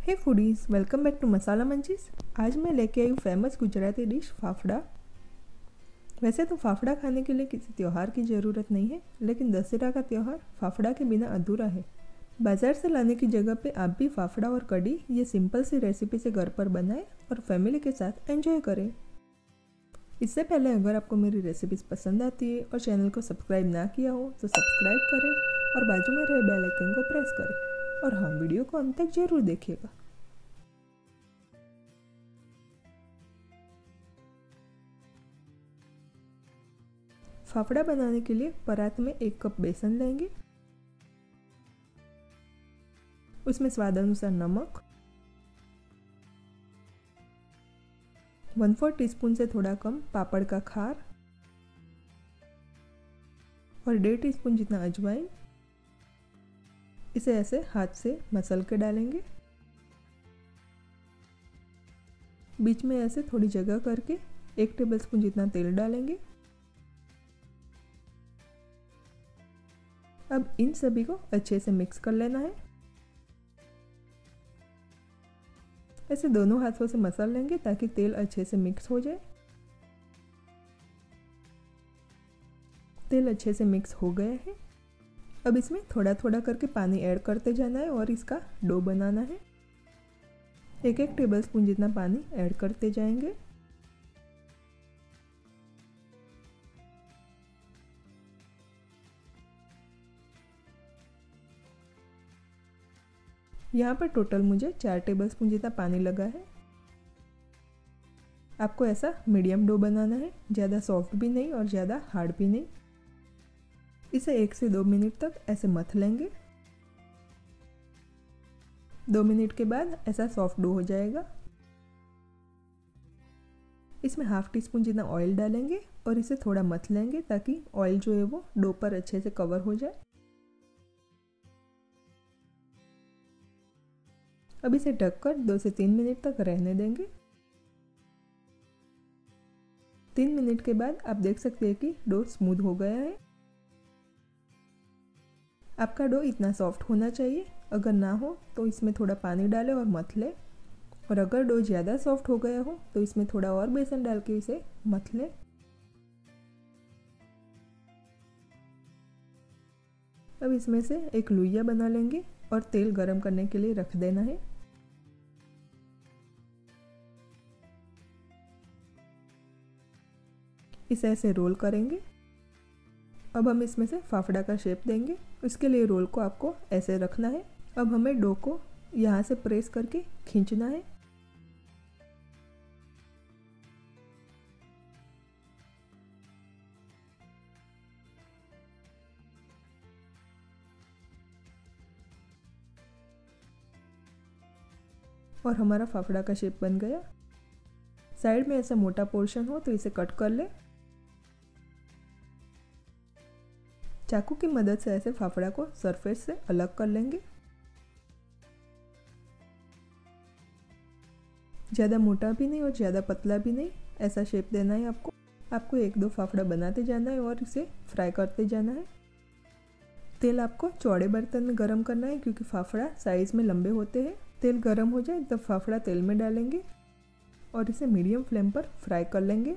Hey foodies, welcome back to masala munchies. आज मैं लेके आई हूँ फेमस गुजराती डिश फाफड़ा। वैसे तो फाफड़ा खाने के लिए किसी त्यौहार की ज़रूरत नहीं है, लेकिन दशहरा का त्यौहार फाफड़ा के बिना अधूरा है। बाज़ार से लाने की जगह पे आप भी फाफड़ा और कढ़ी ये सिंपल सी रेसिपी से घर पर बनाएं और फैमिली के साथ एंजॉय करें। इससे पहले अगर आपको मेरी रेसिपीज़ पसंद आती है और चैनल को सब्सक्राइब ना किया हो तो सब्सक्राइब करें और बाजू में रहे बेल आइकन को प्रेस करें। और हाँ, वीडियो को अंत तक जरूर देखिएगा। फाफड़ा बनाने के लिए परात में 1 कप बेसन लेंगे। उसमें स्वाद अनुसार नमक, 1/4 टीस्पून से थोड़ा कम पापड़ का खार और 1.5 टीस्पून जितना अजवाइन। इसे ऐसे हाथ से मसल के डालेंगे। बीच में ऐसे थोड़ी जगह करके 1 टेबलस्पून जितना तेल डालेंगे। अब इन सभी को अच्छे से मिक्स कर लेना है। ऐसे दोनों हाथों से मसल लेंगे ताकि तेल अच्छे से मिक्स हो जाए। तेल अच्छे से मिक्स हो गया है। अब इसमें थोड़ा थोड़ा करके पानी ऐड करते जाना है और इसका डो बनाना है। 1-1 टेबलस्पून जितना पानी ऐड करते जाएंगे। यहाँ पर टोटल मुझे 4 टेबलस्पून जितना पानी लगा है। आपको ऐसा मीडियम डो बनाना है, ज़्यादा सॉफ्ट भी नहीं और ज़्यादा हार्ड भी नहीं। इसे 1 से 2 मिनट तक ऐसे मथ लेंगे। 2 मिनट के बाद ऐसा सॉफ्ट डो हो जाएगा। इसमें 1/2 टीस्पून जितना ऑयल डालेंगे और इसे थोड़ा मथ लेंगे ताकि ऑयल जो है वो डो पर अच्छे से कवर हो जाए। अब इसे ढककर 2 से 3 मिनट तक रहने देंगे। 3 मिनट के बाद आप देख सकते हैं कि डो स्मूथ हो गया है। आपका डो इतना सॉफ्ट होना चाहिए। अगर ना हो तो इसमें थोड़ा पानी डालें और मथ लें। और अगर डो ज़्यादा सॉफ्ट हो गया हो तो इसमें थोड़ा और बेसन डाल के इसे मथ लें। अब इसमें से एक लुइया बना लेंगे और तेल गरम करने के लिए रख देना है। इसे ऐसे रोल करेंगे। अब हम इसमें से फाफड़ा का शेप देंगे। इसके लिए रोल को आपको ऐसे रखना है। अब हमें डो को यहाँ से प्रेस करके खींचना है। और हमारा फाफड़ा का शेप बन गया। साइड में ऐसा मोटा पोर्शन हो तो इसे कट कर ले। चाकू की मदद से ऐसे फाफड़ा को सरफेस से अलग कर लेंगे। ज़्यादा मोटा भी नहीं और ज़्यादा पतला भी नहीं, ऐसा शेप देना है आपको। आपको 1-2 फाफड़ा बनाते जाना है और इसे फ्राई करते जाना है। तेल आपको चौड़े बर्तन में गरम करना है क्योंकि फाफड़ा साइज में लंबे होते हैं। तेल गरम हो जाए तब फाफड़ा तेल में डालेंगे और इसे मीडियम फ्लेम पर फ्राई कर लेंगे।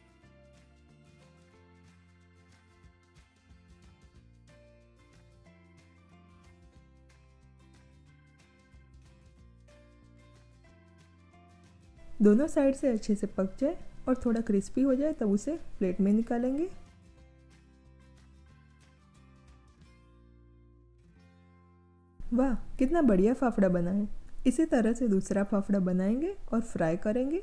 दोनों साइड से अच्छे से पक जाए और थोड़ा क्रिस्पी हो जाए तब उसे प्लेट में निकालेंगे। वाह, कितना बढ़िया फाफड़ा बना है। इसी तरह से दूसरा फाफड़ा बनाएंगे और फ्राई करेंगे।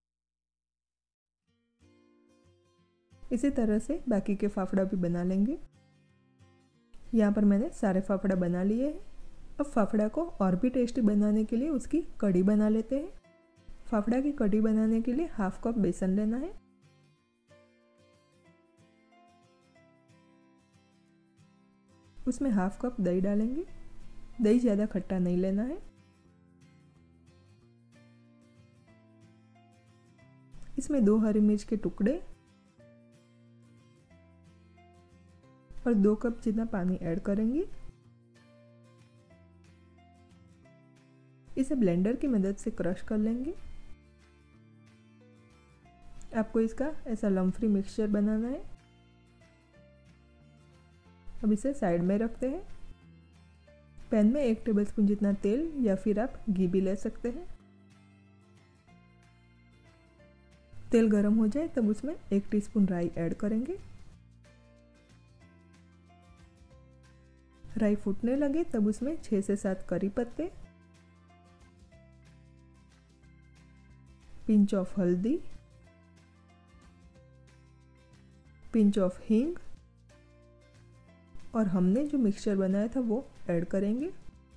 इसी तरह से बाकी के फाफड़ा भी बना लेंगे। यहाँ पर मैंने सारे फाफड़ा बना लिए हैं। अब फाफड़ा को और भी टेस्टी बनाने के लिए उसकी कढ़ी बना लेते हैं। फाफड़ा की कढ़ी बनाने के लिए 1/2 कप बेसन लेना है। उसमें 1/2 कप दही डालेंगे। दही ज़्यादा खट्टा नहीं लेना है। इसमें 2 हरी मिर्च के टुकड़े और 2 कप जितना पानी ऐड करेंगे। इसे ब्लेंडर की मदद से क्रश कर लेंगे। आपको इसका ऐसा लम्प फ्री मिक्सचर बनाना है। अब इसे साइड में रखते हैं। पैन में 1 टेबलस्पून जितना तेल या फिर आप घी भी ले सकते हैं। तेल गर्म हो जाए तब उसमें 1 टीस्पून राई ऐड करेंगे। राई फूटने लगे तब उसमें 6 से 7 करी पत्ते, पिंच ऑफ हल्दी, पिंच ऑफ हींग और हमने जो मिक्सचर बनाया था वो ऐड करेंगे।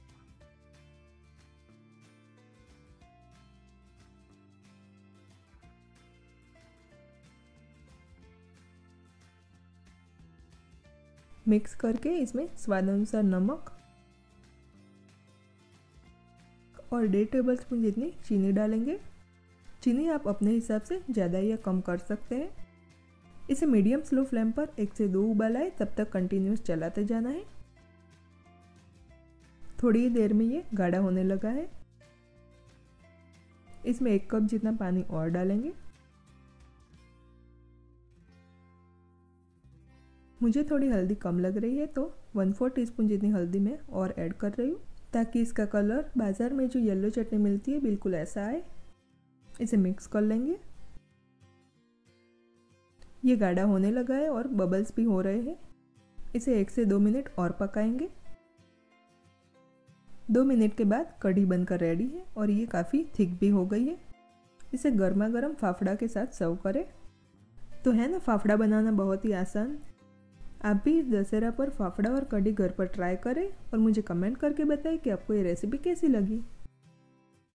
मिक्स करके इसमें स्वाद अनुसार नमक और 1.5 टेबलस्पून जितनी चीनी डालेंगे। चीनी आप अपने हिसाब से ज़्यादा या कम कर सकते हैं। इसे मीडियम स्लो फ्लेम पर 1 से 2 उबाल आए तब तक कंटिन्यूस चलाते जाना है। थोड़ी ही देर में ये गाढ़ा होने लगा है। इसमें 1 कप जितना पानी और डालेंगे। मुझे थोड़ी हल्दी कम लग रही है तो 1/4 टीस्पून जितनी हल्दी मैं और ऐड कर रही हूँ, ताकि इसका कलर बाज़ार में जो येलो चटनी मिलती है बिल्कुल ऐसा आए। इसे मिक्स कर लेंगे। ये गाढ़ा होने लगा है और बबल्स भी हो रहे हैं। इसे 1 से 2 मिनट और पकाएंगे। 2 मिनट के बाद कढ़ी बनकर रेडी है और ये काफ़ी थिक भी हो गई है। इसे गर्मा गर्म फाफड़ा के साथ सर्व करें। तो है ना फाफड़ा बनाना बहुत ही आसान। आप भी इस दशहरा पर फाफड़ा और कढ़ी घर पर ट्राई करें और मुझे कमेंट करके बताएं कि आपको ये रेसिपी कैसी लगी।